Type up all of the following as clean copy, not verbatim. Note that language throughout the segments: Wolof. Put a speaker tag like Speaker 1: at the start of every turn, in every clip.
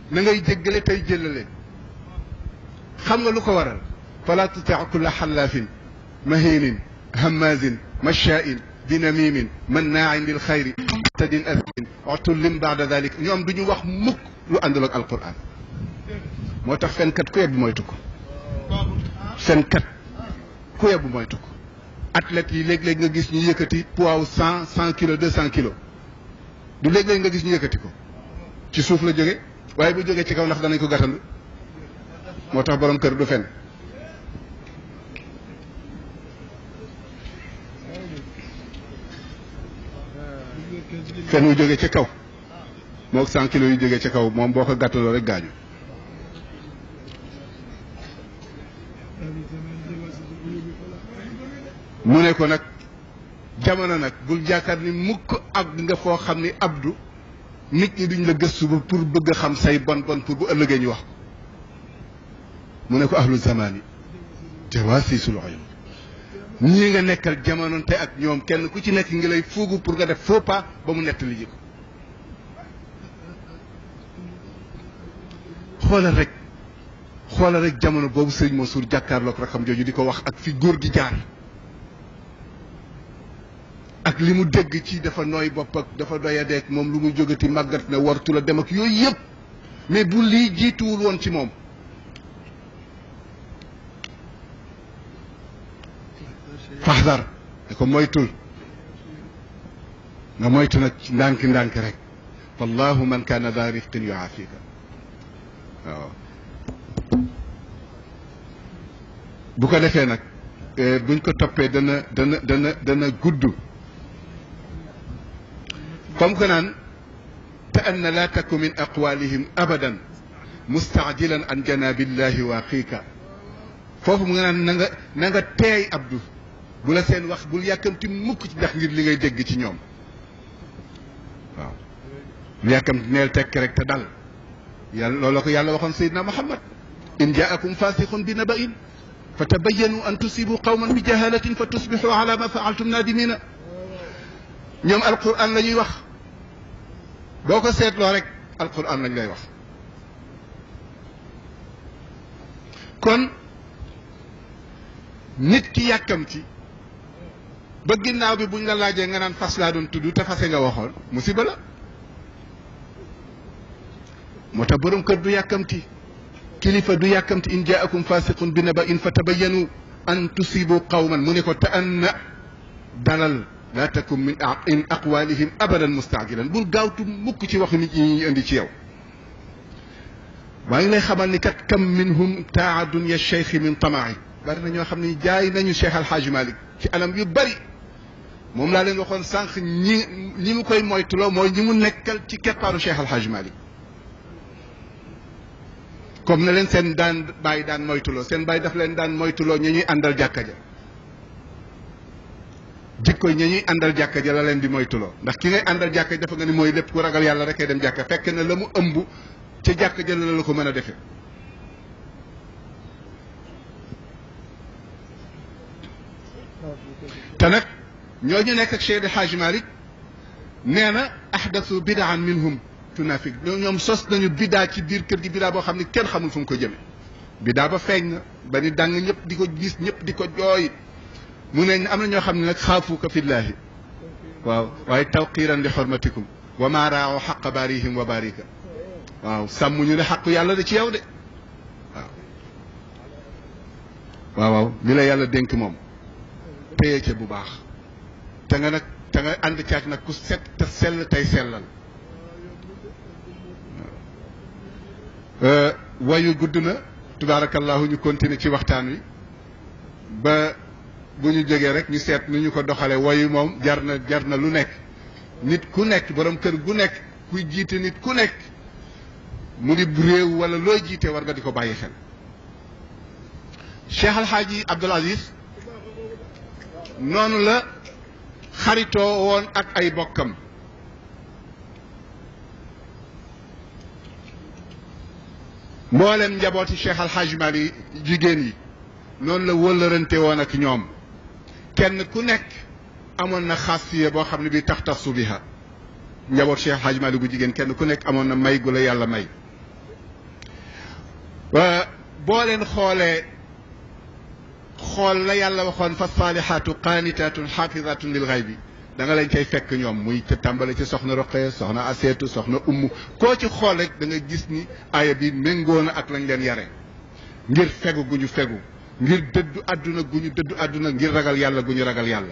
Speaker 1: na ngay jéggale tey jëllale xam nga lu ko waral fala tuti kulla xallaafin mahiinin hammazin mashaa'in binamimin mannaain lil xayri tadin athmin utullin baada dalik ñoom du ñu wax mukk lu àndul ak alquran moo tax fenkat ku yebbu moytu ko fenkat ku yebbu moytu ko athlètes yi léeg-léeg nga gis ñu yëkkati poids 100 kilos 200 kilos du léeg-léeg nga gis ñu yëkkati ko ci suuf la jóge waaye bu jógee ci kaw ndax danañ ko gàttandu moo tax borom kër du fen fen wu jóge ca kaw moog 100 kilos yu jóge ca kaw moom boo ko gàttaloo rek gaañu mu ne ko nag jamono nag bul jàkkaar ni mukk ak nga foo xam ni abdu nit ñi duñ la gëstu ba pour bëgg a xam say bon bon pour bu ëllëgee ñu wax mu ne ko ahlu zamani jawaasisul uyun ñii nga nekkal jamono te ak ñoom kenn ku ci nekk ngi lay fuugu pour nga def faux pas ba mu nettali ji ko xoolal rek jamono boobu sëriñ Mansour jàkkaarloog rakam jooju di ko wax ak fi góor gi jaar ak li mu dégg ci dafa nooy bopp ak dafa doyadeeg moom lu mu jógati màggat na wartu la dem ak yooyu yëpp mais bu lii jiituwul woon ci moom faxdar da ko moytul nga moytu nag ndànk-ndànk rek wallahu man kaana daa rifqin yuaafika waaw bu ko defee nag buñ ko toppee dana gudd comme que naan te anna laa taku min aqwalihim abadan mustaajilan an janabillahi waaqiika foofu mu nga naan na nga teey abdu bu la seen wax bul yàkkamti mukk ci ndax ngir li ngay dégg ci ñoom waaw lu yàkkamti neel tekk rek te dal yàlla loolu ko yàlla waxoon sayidna muhammad in jaakum fasiqun bi naba'in fa tabayyanu an tusibu qawman bi jahalatin fa tusbixu ala ma faaltum nadimina ñoom alquran la ñuy wax boo ko seetloo rek alquran lañ lay wax kon nit ki yàkkamti ba ginnaaw bi buñ la laajee nga naan fas laa doon tudd te fase nga waxoon musiba la moo tax borom kër du yàkkamti kilifa du yàkkamti in jaakum fasiqun bi naba'in fa tabayyanu an tusibu qawman mu ne ko te anna dalal laa takum min aqwalihim abadan mustaajilan bul gaawtu mukk ci waxu nit ñi ñuy indi ci yow maa ngi lay xamal ni kat kam minhum taa dunya cheikh min tamaai bari na ñoo xam ne jaay nañu Cheikh Alhaji Malick ci anam yu bari moom laa leen waxoon sànq ñi mu koy moytuloo mooy ñi mu nekkal ci keppaaru Cheikh Alhaji Malick comme na leen seen bàyyi daan moytuloo seen bàyyi daf leen daan moytuloo ña ñuy àndal jàkka ja jikko ña ñuy àndal jàkka ja la leen di moytuloo ndax ki ngay àndal jàkka ja dafa nga ni mooy lépp ku ragal yàlla rek ay dem jàkka fekk na la mu ëmb ca jàkka ja la ko mën a defee te nag ñooñu nekk ak Cheikh El Hadj Malick nee na ahdathu bidaan minhum tunafik ñoom sos nañu bidaa ci biir kër gi bidaa boo xam ne kenn xamul fu mu ko jëme bidaa ba feeñ na ba ni dàng ñëpp di ko gis ñëpp di ko jooy mu ne am na ñoo xam ne nag xaafuuka fillaahi waaw waaye tawqiran li xormatikum wa maa raaw xaqa baarihim wa baarika waaw sàmm ñu ne xaqu yàlla da ci yow de waaw li la yàlla dénk moom téye ca bu baax te nga ànd caag nag ku set te sell tey sellal wayu gudd na tubaarakallahu ñu continuer ci waxtaan wi ba bu ñu jógee rek ñu seet nu ñu ko doxale wayu moom jar na lu nekk nit ku nekk borom kër gu nekk kuy jiite nit ku nekk mu di réew wala looy jiite war nga di ko bàyyi xel Cheikh Alhaaji Abdoul Aziz noonu la xaritoo woon ak ay bokkam mboolem njabooti Cheikh Alhaaji Malick jigéen yi noonu la wëllërante woon ak ñoom kenn ku nekk amoon na xaasiya boo xam ne bii taxtassu biha njaboot Cheikh Alhaaji Malick bu jigéen kenn ku nekk amoon na may gu la yàlla may boo leen xoolee xool la yàlla waxoon fa saalihaatu qaanitaatun xaafizaatun lil xaybi da nga leen cay fekk ñoom muy ca tàmbale ci soxna Roqaya soxna Aseetu soxna Ummu koo ci xool rek da nga gis ni aaya bi méngoo na ak lañ leen yare ngir fegu gu ñu fegu ngir dëddu àdduna gu ñu dëddu àdduna ngir ragal yàlla gu ñu ragal yàlla.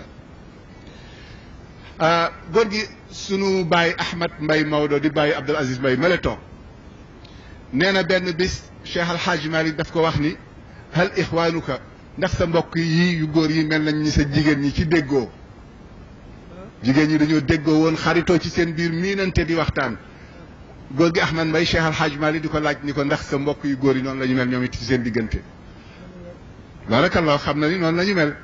Speaker 1: góor gi sunu baay Ahmad Mbay Maodo di baay Abdul Aziz Mbay male toog nee na benn bis Cheikh Al Hadj Malick daf ko wax ni hal ixwaanuka ndax sa mbokk yi yu góor yi mel nañ ni sa jigéen ñi ci déggoo jigéen ñi dañoo déggoo woon xaritoo ci seen biir miinante di waxtaan góor gi Ahmad Mbay Cheikh Al Hadj Malick di ko laaj ni ko ndax sa mbokk yu góor yi noonu la ñu mel ñoom it ci seen diggante barakallah xam na ni noonu la ñu mel.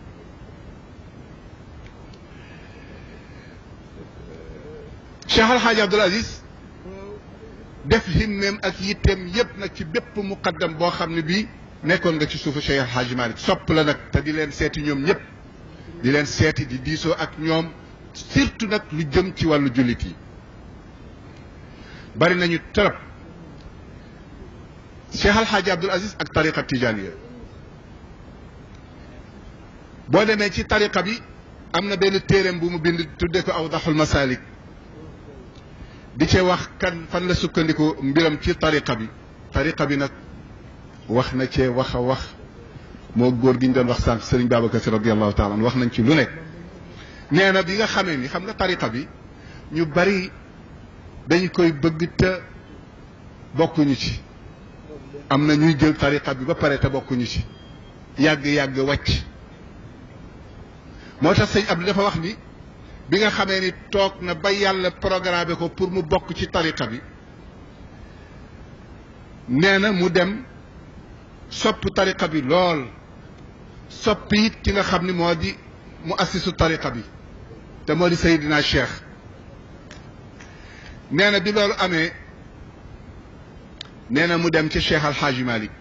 Speaker 1: Cheikh Al Hadj Abdoul Aziz def himmeem ak yitteem yépp nag ci bépp muqaddam boo xam ne bii nekkoon nga ci suufu Cheikh Al Hadj Malick sopp la nag te di leen seeti ñoom ñëpp di leen seeti di diisoo ak ñoom surtout nag lu jëm ci wàllu jullit yi bari nañu trop Cheikh Al Hadj Abdoul Aziz ak tariqa tijaniya boo demee ci tariqa bi am na benn téereem bu mu bind tudde ko Awdaxul Masalik di cee wax kan fan la sukkandiku mbiram ci tariqa bi nag wax na cee wax a wax moo góor gi ñu doon wax sànq Sëriñ Babacar Si radiyallahu taala wax nañ ci lu nekk nee na bi nga xamee ni xam nga tariqa bi ñu bari dañ koy bëgg te bokkuñu ci am na ñuy jël tariqa bi ba pare te bokkuñu ci yàgg-yàgg wàcc moo tax sëñ Abdou dafa wax ni bi nga xamee ni toog na ba yàlla programmé ko pour mu bokk ci tariqa bi nee na mu dem sopp tariqa bi lool soppi it ki nga xam ni moo di mu assisu tariqa bi te moo di Seydina Cheikh nee na bi loolu amee nee na mu dem ci Cheikh Al Hadj Malick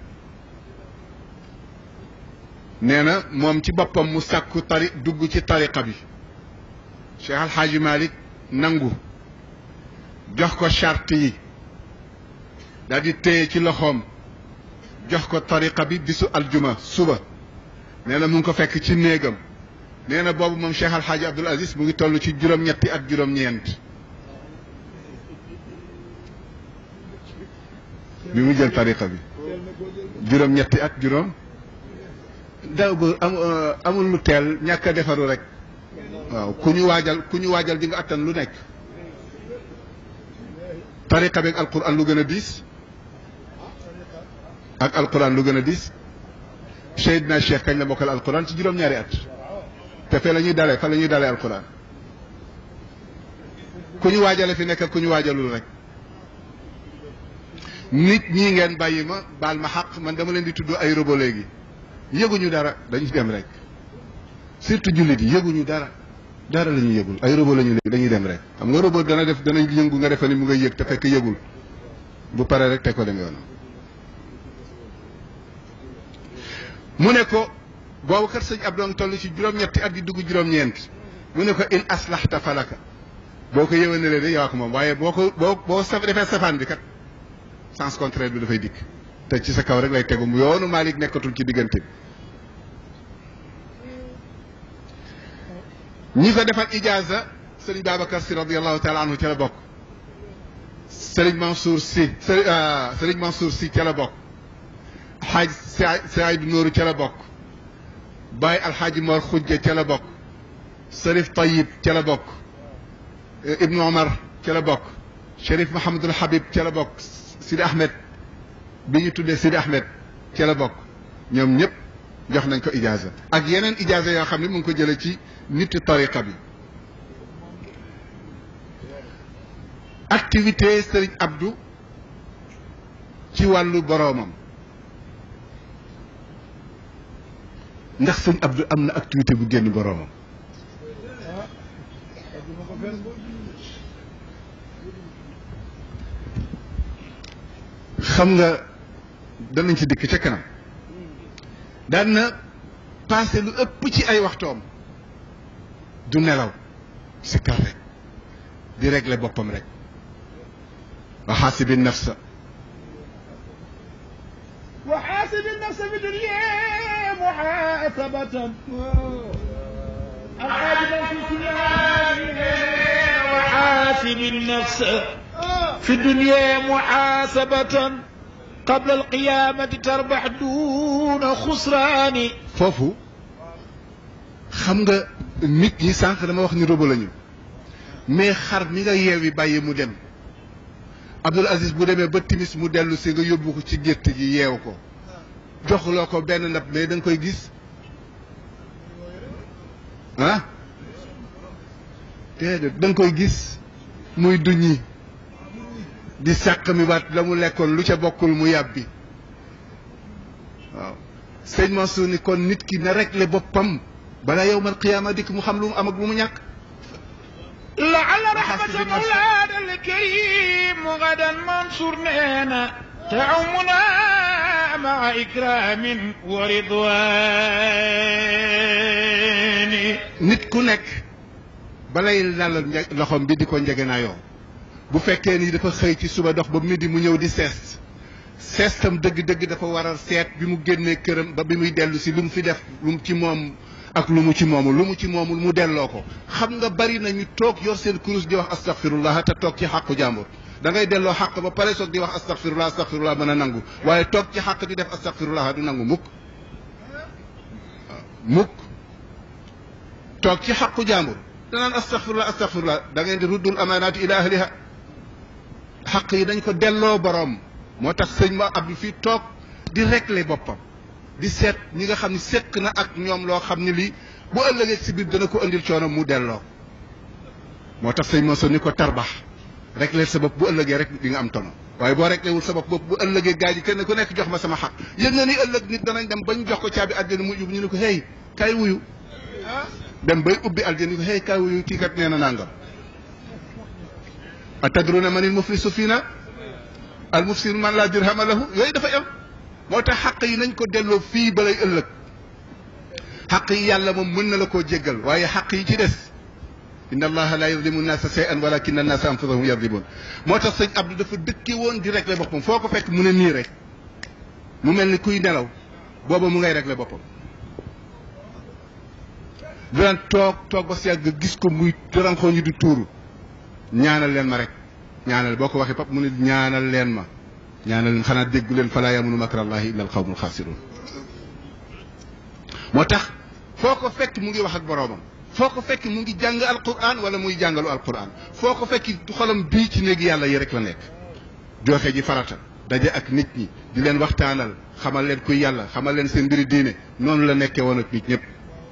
Speaker 1: nee na moom ci boppam mu sàkku dugg ci tariqa bi Cheikh Al Hadj Malick nangu jox ko charte yi daal di téye ci loxoom jox ko tariqa bi bisu aljuma suba nee na mu ngi ko fekk ci néegam nee na boobu moom Cheikh Al Hadj Abdoul Aziz mu ngi toll ci juróom-ñetti ak juróom-ñeent bi mu jël tariqa bi juróom-ñetti ak juróom daw ba amul lu teel ñàkk a defaru rek waaw ku ñu waajal di nga attan lu nekk tariqa bi ak alquran lu gën a diis ak alquran lu gën a diis Seydina Cheikh kañ la mokkal alquran ci juróom-ñaari at te fee la ñuy dalee fa la ñuy dalee alquran ku ñu waajale fi nekk ku ñu waajalul rek nit ñi ngeen bàyyi ma baal ma xaq man dama leen di tudd ay robot léegi yëguñu dara dañuy dem rek surtout jullit yi yëguñu dara la ñuy yëgul ay robot lañu léegi dañuy dem rek xam nga robot dana yëngu nga defe ni mu ngay yëg te fekk yëgul bu paree rek te ko dem yoonam mu ne ko boobu kat sëñ Abdou toll ci juróom-ñetti at di dugg juróom-ñeent mu ne ko in aslahta falaka boo ko yëwénalee de yow ak moom waaye boo defee safaan bi kat sens contraire bi dafay dikk te ci sa kaw rek lay tegu mu yoonu Malick nekkatul ci diggante bi ñi ko defal ijaaza sëriñ Babacar Si radiyallahu taala anhu ca la bokk sëriñ Mansour Si ca la bokk xaaj Saïd Nooru ca la bokk Baye Alxaaji Mor Xujja ca la bokk Sërif Tayib ca la bokk Ibnu Omar ca la bokk Chérif Mahamadul Habib ca la bokk Sidi Ahmed bi ñu tuddee Sidi Ahmed ca la bokk ñoom ñëpp jox nañ ko ijaaza ak yeneen ijaaza yoo xam ne mu ngi ko jëlee ci nit tariqa bi activité Serigne Abdou ci wàllu boroomam ndax Serigne Abdou am na activité bu génn boroomam xam nga danañ ci dikk ca kanam daan na passé lu ëpp ci ay waxtoom du nelaw si kar rek di régler boppam rek wa xaasibi nafsa
Speaker 2: وحاسب النفس في الدنيا محاسبة وحاسب النفس في الدنيا محاسبة قبل القيامة تربح دون خسران.
Speaker 1: foofu xam nga nit ñi sànq dama wax ni robo lañu mais xar mi nga yeewi bàyyi mu dem Abdoul Aziz bu demee ba timis mu dellu si nga yóbbu ko ci gétt gi yeew ko joxuloo ko benn ndab mais da nga koy gis ah déedéet da nga koy gis muy duñi di sàq mi waat la mu lekkoon lu ca bokkul mu yàbbi waaw sëñ Mansour ni kon nit ki na réglé boppam bala yawmal qiyaama dikk mu xam lu mu am ak lu mu ñàkk.
Speaker 2: لعل رحمة مولانا الكريم غدا منصور نينا تعمنا مع إكرام ورضوان.
Speaker 1: nit ku nekk balay lalal loxoom bi di ko njegenaayoo bu fekkee ni dafa xëy ci suba dox ba midi mu ñëw di seestam dëgg-dëgg dafa waral seet bi mu génnee këram ba bi muy dellu si lu mu fi def lu mu ci moom ak lu mu ci moomul mu delloo ko. xam nga bari na ñu toog yor seen kurus di wax astaghfirullah te toog ci xàqu jàmbur da ngay delloo xàq ba pare soog di wax astaghfirullah mën a nangu waaye toog ci xàq di def astaghfirullah du nangu mukk mukk toog ci xàqu jàmbur danaan astaghfirullah da ngeen di ruddul amaanaati ila ahliha xàq yi dañ ko delloo boroom. moo tax sëñ ma Abdou fii toog di régler boppam di seet ñi nga xam ne sekk na ak ñoom loo xam ne lii bu ëllëgee si biir dana ko indil coono mu delloo. moo tax sëñ Mansour ni ko tarbax régler sa bopp bu ëllëgee rek di nga am tono waaye boo réglé wul sa bopp bu ëllëgee gaa yi kenn ku nekk jox ma sama xaq yëg na ni ëllëg nit danañ dem bañ jox ko caabi àddina mu yóbbu ñu ne ko hey kay wuyu dem bay ubbi àddina ni ko hey kay wuyu kii kat nee na nangam. atadruna manil muflisu fiina al mufsir man laa dirhama lahu yooyu dafay am moo tax xaq yi nañ ko delloo fii balay ëllëg xaq yi yàlla moom mën na la koo jéggal waaye xaq yi ci des inna allaha la yuzlimu nnaasa shay'an walakinna nnaasa anfusahum yadlimun moo tax sëñ Abdou dafa dëkke woon di régler boppam foo ko fekk mu ne nii rek mu mel ni kuy nelaw booba mu ngay régler boppam daan toog ba si yàgg nga gis ko muy ranxoo ñu di tuuru ñaanal leen ma rek ñaanal boo ko waxee pap mu ne ñaanal leen ma ñaanal leen xanaa déggu leen falaa yamunu makrallahi illa al qawmul xaasirun moo tax foo ko fekk mu ngi wax ak boroomam foo ko fekk mu ngi jàng alquran wala muy jàngalu alquran foo ko fekk xolam bii ci néegi yàlla yi rek la nekk joxe ji farata daje ak nit ñi di leen waxtaanal xamal leen kuy yàlla xamal leen seen mbiri diine noonu la nekkee woon ak nit ñëpp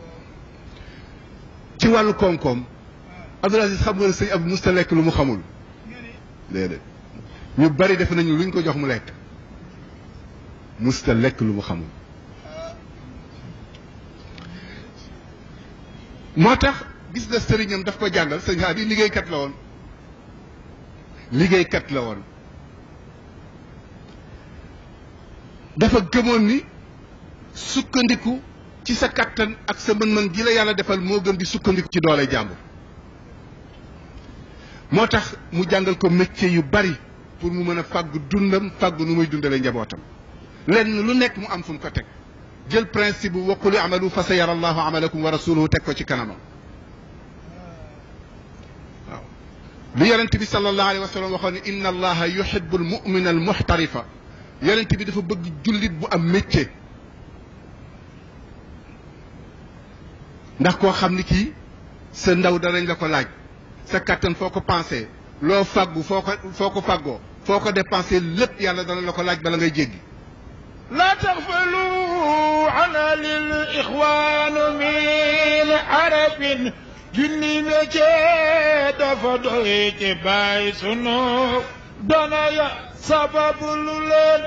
Speaker 1: ci wàllu koom-koom Abdoul Aziz xam nga ne sëñ Abdou musta lekk lu mu xamul déedéet ñu bari def nañu luñ ko jox mu lekk musta lekk lu mu xamul moo tax gis nga sëriñam daf ko jàngal sëñ Hadi liggéeykat la woon dafa gëmoon ni sukkandiku ci sa kattan ak sa mën-mën gi la yàlla defal moo gën di sukkandiku ci doole jàmbur moo tax mu jàngal ko métier yu bari pour mu mën a fàggu dundam fàggu nu muy dundalee njabootam lenn lu nekk mu am fu mu ko teg jël principe bu waqul amalu fa sa yara allahu amalakum wa rasuluhu teg ko ci kanamam waaw lu yonent bi sallallahu alayhi wa sallam waxoon ne inna allaha yuhibu almumina almuxtarifa yonent bi dafa bëgg jullit bu am métier ndax koo xam ni kii sa ndaw danañ la ko laaj sa kattan foo ko pensé loo fàggu foo ko fàggoo foo ko dépensé lépp yàlla dana la ko laaj bala ngay jéggi
Speaker 2: لا تغفلوا عنا للإخوان من عرب جني نجد فضيت باي سنو دنيا سبب لولن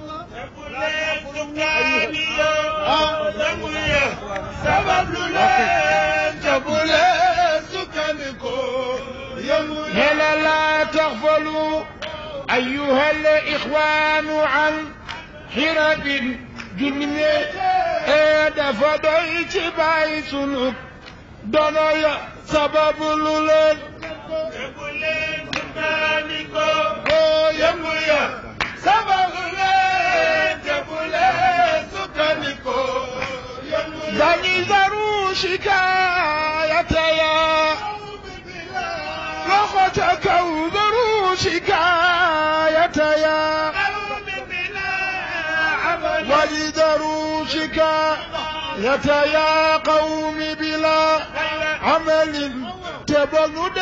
Speaker 2: هلا لا تغفلوا أيها الإخوان عن حرب جنية دفع دويت باي سنوك دنيا سبب لولن يقولين سبانيكو يقولين سبب لولن يقولين شكاية يا لغتك وذروا شكاية يا ولذروا شكاية يا قوم بلا عمل تبلد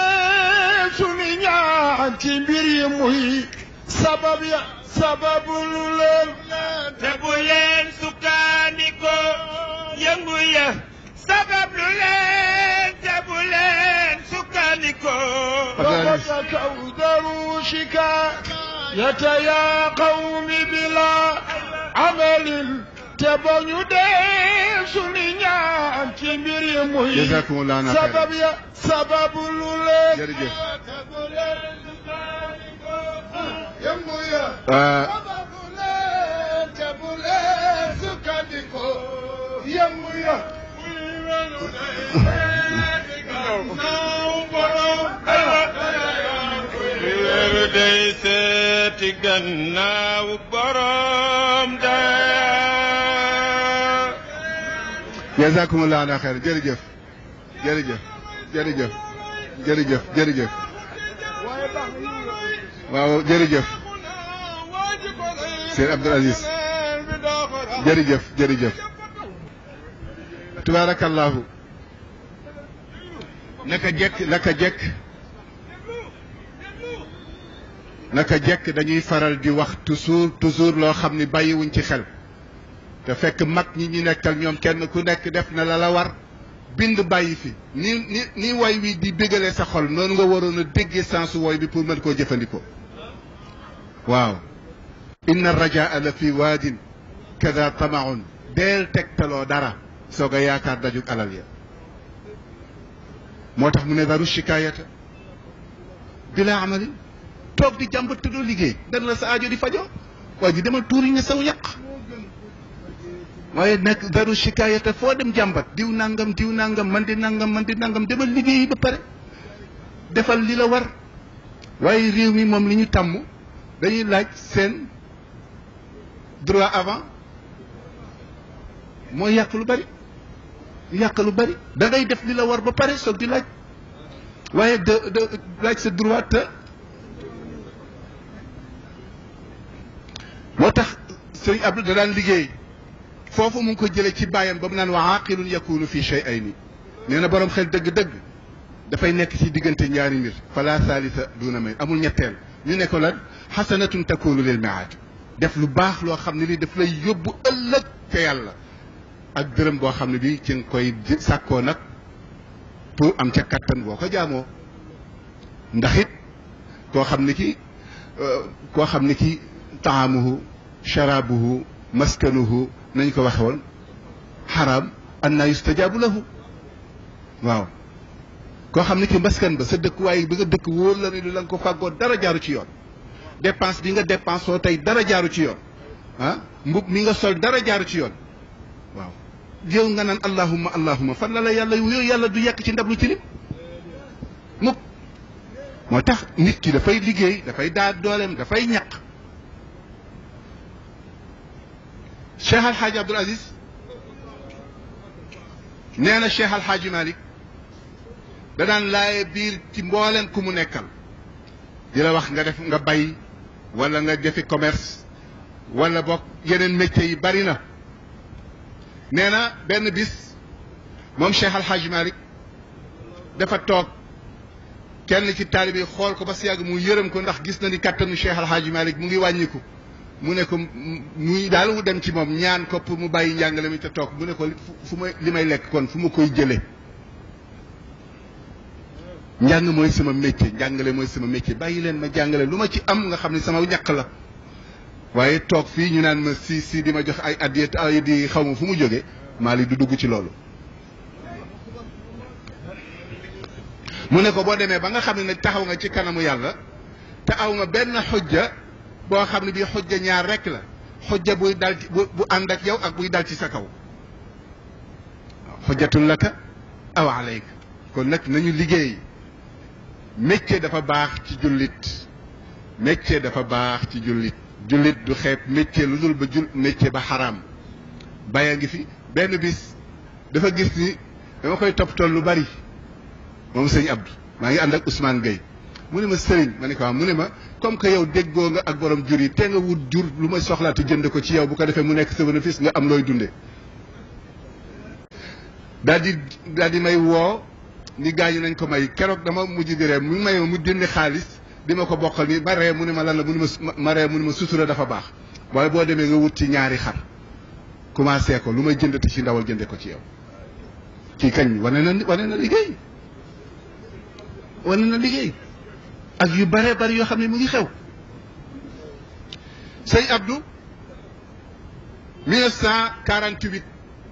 Speaker 2: سنيا تبريمه سبب لول
Speaker 3: تبولين سكانيكو ينغويا سبب لولين تبولين سكانيكو
Speaker 2: لغتك وذروا شكاية يا قوم بلا عمل تبلد سنيا تبريمه
Speaker 1: جزاكم الله خيرا
Speaker 2: سبب لول
Speaker 1: jërëjëf
Speaker 3: day seeti gannaaw borom daa
Speaker 1: jazakumullah ala xeer jërëjëf jërëjëf jërëjëf jërëjëf jërëjëf waaw jërëjëf Seydi Abdoul Aziz jërëjëf jërëjëf tubaarakallahu naka jekk dañuy faral di wax toujours loo xam ni bàyyiwuñ ci xel te fekk mag ñi ñu nekkal ñoom kenn ku nekk def na la war bind bàyyi fi ni woy wi di bégalee sa xol noonu nga waroon a déggee sensu woy bi pour mën koo jëfandikoo waaw inna rajaa la fi waadin kada tamaun deel tegtaloo dara soog a yaakaar dajug alal ya moo tax mu ne daru shikaayata bila amalin toog di jàmbat te doo liggéey dana la sa aajo di fajoo waaye ji demal tuuri nga saw yàq waaye nag daru shikaayata foo dem jàmbat diw nangam man di nangam demal liggéey ba pare defal li la war waaye réew mi moom li ñu tàmm dañuy laaj seen droit avant mooy yàq lu bari da ngay def li la war ba pare soog di laaj waaye de laaj sa droit te moo tax sëriñ Abdou da daan liggéey foofu mu ngi ko jëlee ci bàyyam ba mu naan wa aqilun yakunu fi shay'ayni nee na borom xel dëgg-dëgg dafay nekk ci diggante ñaari mbir fala thalitha duna may amul ñetteel ñu ne ko lan xasanatun takunu lil mi'ad def lu baax loo xam ne lii daf lay yóbbu ëllëg ca yàlla ak dërëm boo xam ne bii ci nga koy sàkkoo nag pour am ca kattan boo ko jaamoo ndax it koo xam ne ki taamuhu sharabuhu maskanuhu nañ ko waxe woon xaraam anna yustajaabu lahu waaw koo xam ne ki maskan ba sa dëkkuwaay bi nga dëkk wóor la ne la nga ko fàggoo dara jaaru ci yoon dépense bi nga dépense soo tey dara jaaru ci yoon mbub mi nga sol dara jaaru ci yoon waaw yow nga naan allahumma fan la yàlla yooyu yàlla du yàq ci ndab lu tilim mukk moo tax nit ki dafay liggéey dafay daa dooleem dafay ñaq Cheikh Al Hadj Abdoul Aziz nee na Cheikh Al Hadj Malick da daan laaye biir ci mbooleen ku mu nekkal di la wax nga bay wala nga defi commerce wala bokk yeneen métiers yi bari na nee na benn bis moom Cheikh Al Hadj Malick dafa toog kenn ci taalibe yi xool ko ba si yàgg mu yërëm ko ndax gis na ni kattanu Cheikh Al Hadj Malick mu ngi wàññiku mu ne ko muy daal mu dem ci moom ñaan ko pour mu bàyyi njàngale mi te toog mu ne ko li may lekk kon fu ma koy jëlee njàng mooy sama métier njàngale mooy sama métier bàyyi leen ma jàngale lu ma ci am nga xam ne sama ñàkk la waaye toog fii ñu naan ma si di ma jox ay addiya ay di xaw ma fu mu jóge maa li du dugg ci loolu mu ne ko boo demee ba nga xam ne nag taxaw nga ci kanamu yàlla te aw nga benn xujja boo xam ne bii xujja ñaar rek la xujja buy dal bu ànd ak yow ak buy dal ci sa kaw xujjatun laka aw alayka kon nag nañu liggéey métier dafa baax ci jullit métier dafa baax ci jullit jullit du xeeb métier lu dul ba métier ba xaraam baya ngi fi benn bis dafa gis ni dama koy toppatoo lu bari moom sëñ Abdou maa ngi ànd ak Ousmane Gueye mu ne ma sëriñ ma ne ko mu ne ma comme que yow déggoo nga ak borom jur yi te nga wut jur lu may soxlaati jënd ko ci yow bu ko defee mu nekk sa bénéfice nga am looy dunde daal di may woo ni gaañu nañ ko may keroog dama mujj di ree mu may mu jëndi xaalis di ma ko bokkal ni ma ree mu ne ma lan la mu ne ma ree mu ne ma sutura dafa baax waaye boo demee nga wut ci ñaari xar commencé ko lu may jëndati ci ndawal jënde ko ci yow kii kañ wane na liggéey wane na liggéey ak yu bare bari yoo xam ne mu ngi xew sëñ Abdou 1948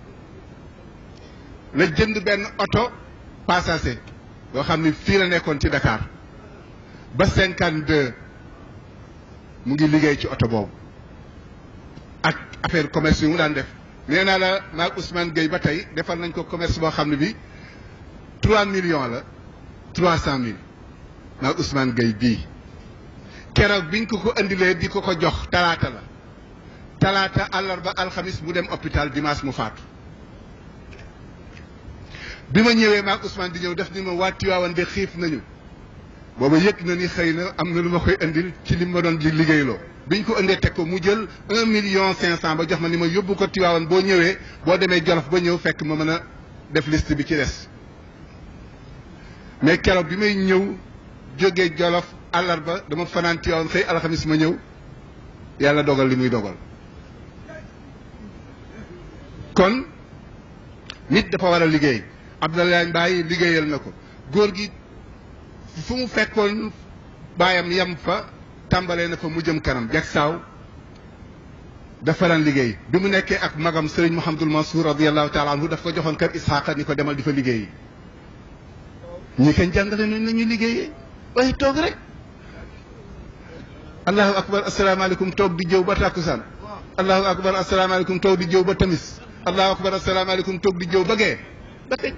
Speaker 1: la jënd benn oto passager yoo xam ne fii la nekkoon ci Dakar ba 52 mu ngi liggéey ci oto boobu ak affaire commerce yu mu daan def nee naa la maag Ousmane Gueye ba tey defal nañ ko commerce boo xam ne bi 3 millions la 300 000 maag Ousmane Gueye bii keroog biñ ko indilee di ko jox talaata la talaata àllarba alxamis mu dem hôpital dimanche mu faatu bi ma ñëwee maag Ousmane di ñëw def ni ma waa Tiwaawan de xiif nañu booba yëg na ni xëy na am na lu ma koy indil ci li ma doon di liggéeyloo biñ ko indee teg ko mu jël 1,5 million ba jox ma ni ma yóbbu ko Tiwaawan boo ñëwee boo demee Jolof ba ñëw fekk ma mën a def liste bi ci des mais keroog bi may ñëw jógee Jolof àllarba dama fanaan Tiwaawan xëy alxamis ma ñëw yàlla dogal li muy dogal kon nit dafa war a liggéey Abdoulaye Mbaye liggéeyal na ko góor gi fu mu fekkoon baayam yem fa tàmbalee na fa mu jëm kanam jag saaw dafa daan liggéey bi mu nekkee ak magam Serigne Mouhamadul Mansour radiyallahu taala anhu daf ko joxoon kër Isxaaqa ni ko demal di fa liggéeyi ñi kañ jàngale nañ la ñuy liggéeyee waaye toog rek allahu akbar asalaamaaleykum toog di jëw ba tàkkusaan allahu akbar asalaamaaleykum toog di jëw ba tamis allahu akbar asalaamaaleykum toog di jëw ba gee ba kañ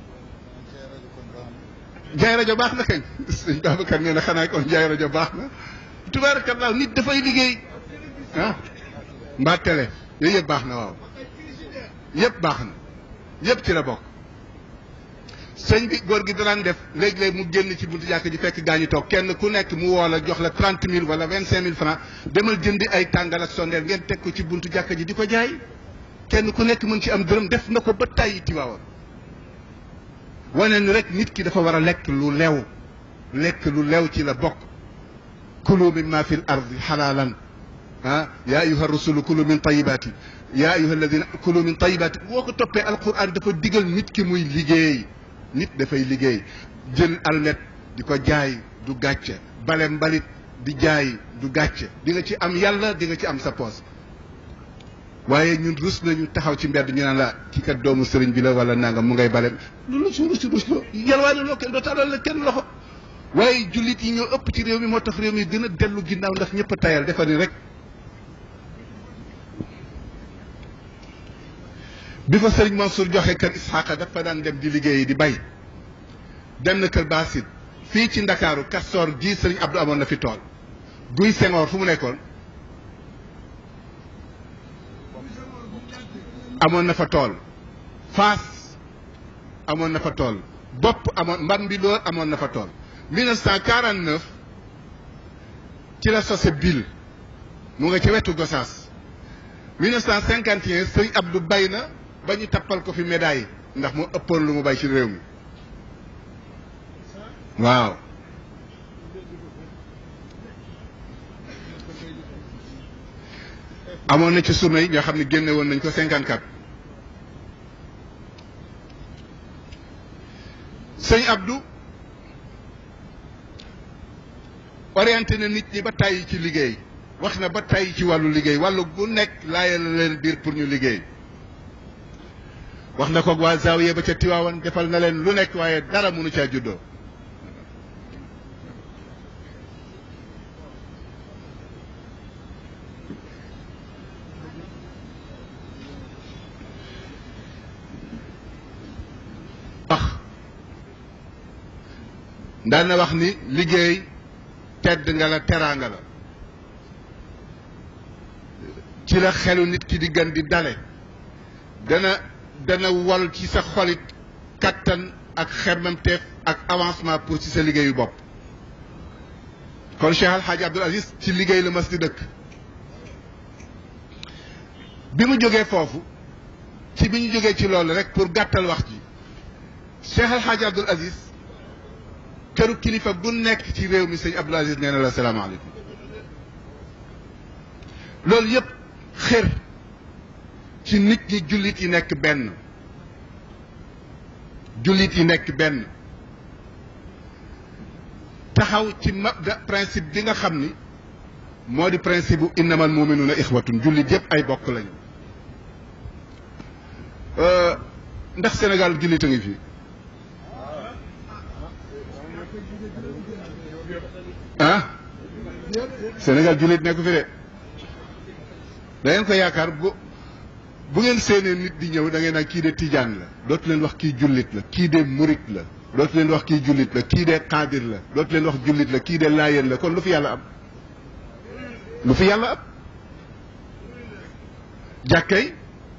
Speaker 1: jaay rajo baax na kañ sëñ Babacar nee na xanaa kon jaay rajo baax na tubaarakallah nit dafay liggéey ah mbaa télé yooyu yëpp baax na waaw yëpp baax na yëpp ci la bokk sëñ bi góor gi danaan def léeg-léeg mu génn ci buntu jàkk ji fekk gaa ñi toog kenn ku nekk mu woo la jox la 30 000 wala 25 000 francs demal jëndi ay tàngal ak sondeel ngeen teg ko ci buntu jàkk ji di ko jaay kenn ku nekk mën ci am dërëm def na ko ba tàyyi Tiwaawan wane ni rek nit ki dafa war a lekk lu lew ci la bokk kulu mimma fi l ardi xalaalan ah yaa ayuha rusulu kulu min tayibaati yaa ayuha alladina kulu min tayibaati boo ko toppee alquran dafa digal nit ki muy liggéey nit dafay liggéey jël almet di ko jaay du gàcce bale mbalit di jaay du gàcce di nga ci am yàlla di nga ci am sa poos waaye ñun rus nañu taxaw ci mbedd ñu naan la ki kat doomu sëriñ bi la wala nangam mu ngay bale loolu su rus loo yalwaane loo kenn doo tàllal la kenn loxo waaye jullit yi ñoo ëpp ci réew mi moo tax réew mi gën a dellu ginnaaw ndax ñëpp a tayal defa ni rek bi fa sëriñ Mansour joxe kër Isxaaqa dafa daan dem di liggéeyi di bay dem na kër Basid fii ci Ndakaaru Kastoor ji sëriñ Abdou amoon na fi tool guy Senghor fu mu nekkoon amoon na fa tool Faas amoon na fa tool bopp amoon Mbambilor amoon na fa tool 1949 ci la sose Bil mu nga ci wetu Gosaas 1951 sëriñ Abdou bay na ba ñu tappal ko fi médaille ndax mu ëppoon lu mu bay ci réew mi waaw amoon na ci surna yi ñoo xam ne génne woon nañ ko 54 sëñ Abdou orienté na nit ñi ba tàyyi ci liggéey wax na ba tàyyi ci wàllu liggéey wàllu gu nekk laajal leen biir pour ñu liggéey wax na ko waa Zawiya ba ca Tiwaawan defal na leen lu nekk waaye dara mënu caa juddoo daan na wax ni liggéey tedd nga la teraanga la ci la xelu nit ki di gën di dale dana wol ci sa xolit kattan ak xemmemteef ak avancement pour ci sa liggéeyu bopp kon Cheikh Al Hadj Abdoul Aziz ci liggéey la mas di dëkk bi mu jógee foofu ci bi ñu jógee ci loolu rek pour gàttal wax ji Cheikh Al Hadj Abdoul Aziz këru kilifa gu nekk ci réew mi sëñ Abdoul Aziz nee na la salaamaaleykum loolu yëpp xër ci nit ñi jullit yi nekk benn jullit yi nekk benn taxaw ci mabda principe bi nga xam ni moo di principe bu innamal muminuuna ixwatun jullit yëpp ay bokk lañu ndax Sénégal jullit a ngi fi ah Sénégal jullit nekku fi de da ngeen ko yaakaar bu ngeen seenee nit di ñëw da ngeen naan kii de tijaan la dootu leen wax kii jullit la kii de murit la dootu leen wax kii jullit la kii de xaadir la dootu leen wax jullit la kii de laayeen la kon lu fi yàlla am lu fi yàlla am jàkkay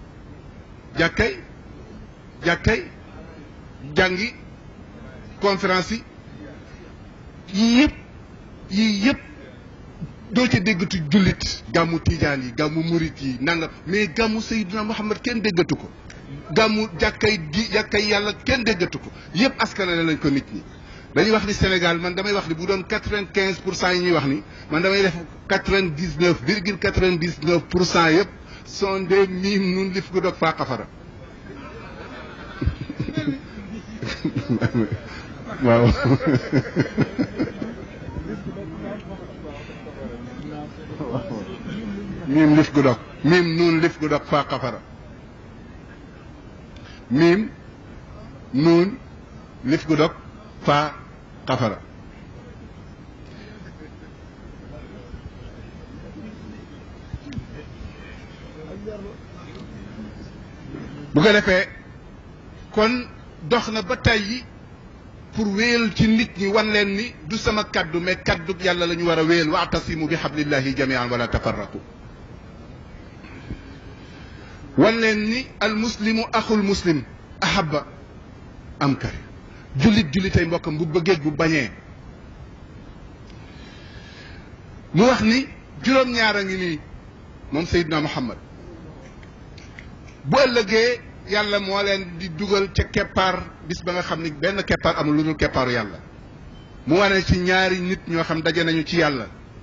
Speaker 1: jàngi conférence yi yii yëpp doo ci déggatu jullit gàmmu tijaan yi gàmmu murit yi nangam mais gàmmu Seydina Muhammad kenn déggatu ko gàmmu jàkkay yàlla kenn déggatu ko yëpp askanale lañ ko nit ñi dañuy wax ni Sénégal man damay wax ni bu doon 95% yi ñuy wax ni man damay def 99,99% yëpp sont des miim nun lif gu dog faa xafara waaw miim lif gu dog miim nuun lif gu dog faa xafara miim nuun lif gu dog faa xafara bu ko defee kon dox na ba tey pour wéyal ci nit ñi wan leen ni du sama kaddu mais kaddu yàlla la ñu war a wéyal wa'tasimu bi hablillahi jami'an wala tafarraqu wan leen ni al muslimu axul muslim ahabba am kari jullit ay mbokkam bu bëggee bu bañee mu wax ni juróom-ñaar a ngi nii moom Seydina Muhammad bu ëllëgee yàlla moo leen di dugal ca keppaar bis ba nga xam ni benn keppaar amul lu dul keppaaru yàlla mu wane ci ñaari nit ñoo xam daje nañu ci yàlla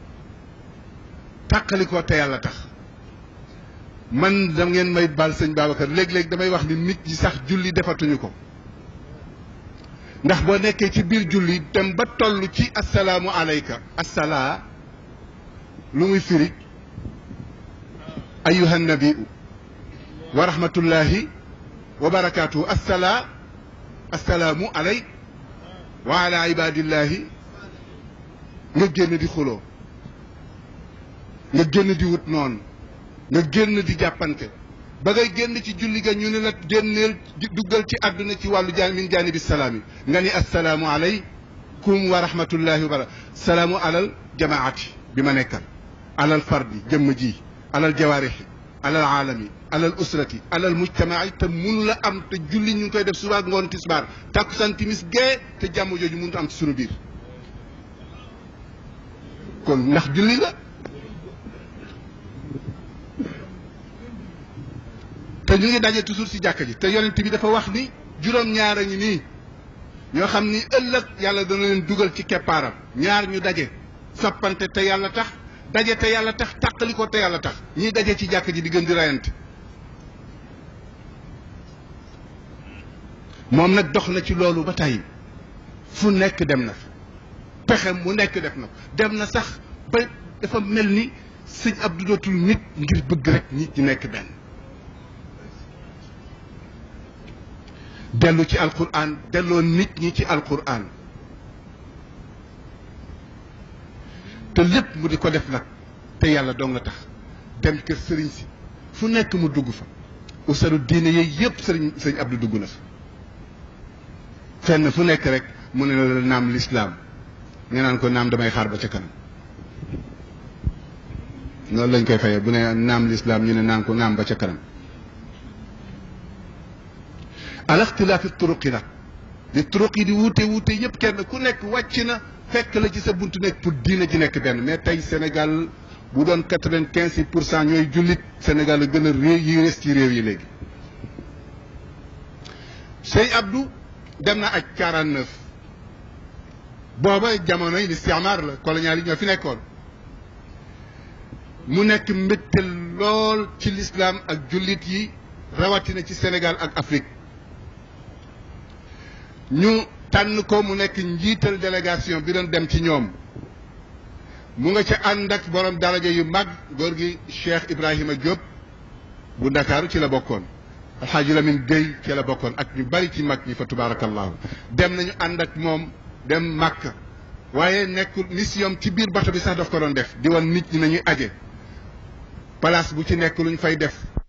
Speaker 1: tàqali ko te yàlla tax man da ngeen may baal sëñ Babacar léeg-léeg damay wax ni nit ñi sax julli defatuñu ko ndax boo nekkee ci biir julli dem ba toll ci assalaamu alayka assalaa lu muy firi ayyuhan nabiu wa rahmatullahi wa barakaatuhu assalaamu alay wa ala ibadillahi nga génn di xuloo nga génn di wut noonu nga génn di jàppante ba ngay génn ci julli ga ñu ne la génneel duggal ci àdduna ci wàllu min jaanibi salaam yi nga ni assalaamu alaykum wa rahmatullahi wa barakaatuhu salaamu alal jamaati bi ma nekkal alal fardi jëmm ji alal jawaarixi alal aalami alal usrati alal mujtamaai te mun la am te julli ñu ngi koy def suba ngoon tisbaar takkusaan timis gee te jàmm jooju mënut am ci sunu biir kon ndax julli la te ñu ngi daje toujours ci jàkka ji te yonent bi dafa wax ni juróom-ñaar a ngi nii ñoo xam ni ëllëg yàlla dana leen dugal ci keppaaram ñaar ñu daje soppante te yàlla tax daje te yàlla tax tàqali ko te yàlla tax ñiy daje ci jàkka ji di gën di rayante moom nag dox na ci loolu ba tey fu nekk dem na fa pexe mu nekk def na ko dem na sax ba dafa mel ni sëñ Abdou dootul nit ngir bëgg rek nit ñi nekk benn dellu ci alquran delloo nit ñi ci alquran te lépp mu di ko def nag te yàlla doo nga tax dem kër sëriñ si fu nekk mu dugg fa usaru diine yooyu yëpp sëriñ Abdou dugg na fa fenn fu nekk rek mu ne la naam lislaam nga naan ko naam damay xaar ba ca kanam noonu lañ koy fayee bu ne naam lislaam ñu ne naan ko naam ba ca kanam ala ixtilaafi turuqi nag li turuq yi di wuute yëpp kenn ku nekk wàcc na fekk la ci sa buntu nekk pour diina ji nekk benn mais tey Sénégal bu doon 95% ñooy jullit Sénégal la gën a réew yi res ci réew yi léegi. Sëñ Abdou dem na aj 49 booba jamonoy listimaar la colonial yi ñoo fi nekkoon mu nekk mbégte lool ci l'islam ak jullit yi rawatina ci Sénégal ak Afrique ñu tànn ko mu nekk njiital délégation bi doon dem ci ñoom mu nga ca ànd ak borom daraja yu mag góor gi Cheikh Ibrahima Diop bu Ndakaaru ci la bokkoon Alxaaji Lamin Gueye ci la bokkoon ak ñu bari ci mag ñi fa tabarakallahu dem nañu ànd ak moom dem Makka waaye nekkul mission ci biir bato bi sax daf ko doon def di wan nit ñi nañuy aje place bu ci nekk luñ fay def